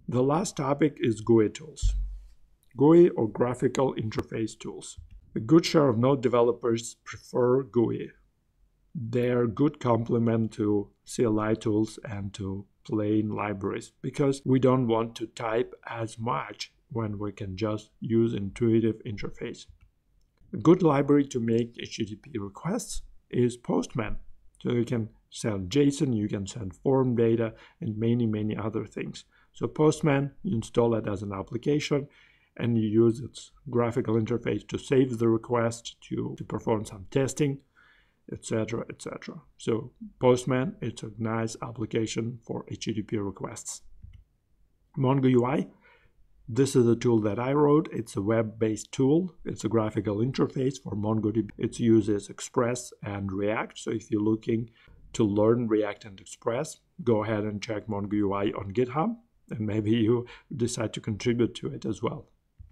The last topic is GUI tools. GUI or graphical interface tools. A good share of Node developers prefer GUI. They're a good complement to CLI tools and to plain libraries because we don't want to type as much when we can just use intuitive interface. A good library to make HTTP requests is Postman. So you can send JSON, you can send form data, and many other things. So Postman, you install it as an application, and you use its graphical interface to save the request, to perform some testing, etc., etc. So Postman, it's a nice application for HTTP requests. MongoUI, this is a tool that I wrote. It's a web-based tool. It's a graphical interface for MongoDB. It uses Express and React. So if you're looking to learn React and Express, go ahead and check MongoUI on GitHub, and maybe you decide to contribute to it as well.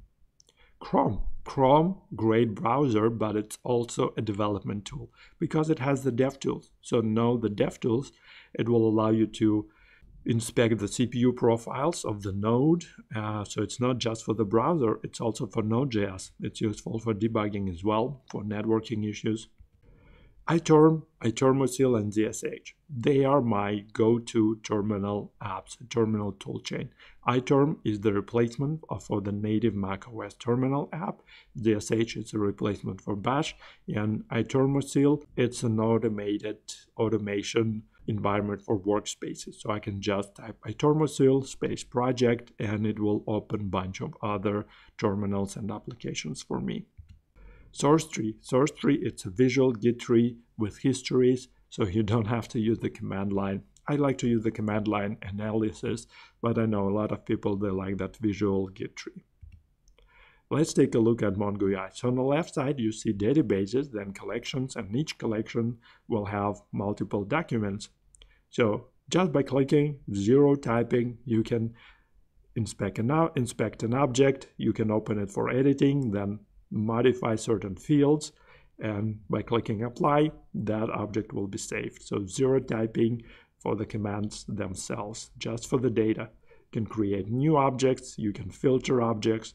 Chrome, great browser, but it's also a development tool because it has the DevTools. So know the DevTools, it will allow you to inspect the CPU profiles of the node. So it's not just for the browser, it's also for Node.js. It's useful for debugging as well, for networking issues. iTerm, iTermosil, and ZSH. They are my go-to terminal apps, terminal toolchain. iTerm is the replacement for the native macOS terminal app. ZSH is a replacement for Bash. And iTermosil, it's an automation environment for workspaces. So I can just type iTermosil space project, and it will open a bunch of other terminals and applications for me. SourceTree, it's a visual Git tree with histories, so you don't have to use the command line. I like to use the command line analysis, but I know a lot of people, they like that visual Git tree. Let's take a look at MongoUI. So on the left side, you see databases, then collections, and each collection will have multiple documents. So just by clicking, zero typing, you can inspect an object, you can open it for editing, then modify certain fields, and by clicking apply, that object will be saved. So zero typing for the commands themselves, just for the data. You can create new objects, you can filter objects.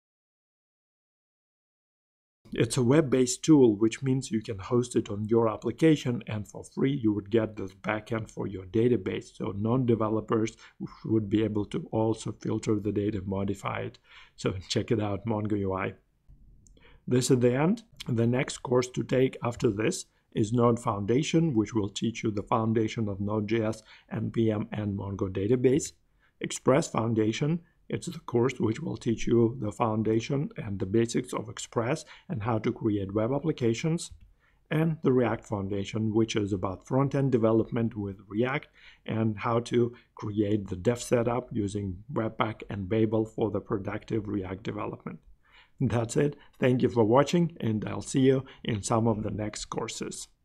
It's a web-based tool, which means you can host it on your application, and for free you would get this backend for your database. So non-developers would be able to also filter the data, modify it. So check it out, MongoUI. This is the end. The next course to take after this is Node Foundation, which will teach you the foundation of Node.js, NPM, and Mongo database. Express Foundation, it's the course which will teach you the foundation and the basics of Express and how to create web applications. And the React Foundation, which is about front-end development with React and how to create the dev setup using Webpack and Babel for the productive React development. That's it. Thank you for watching, and I'll see you in some of the next courses.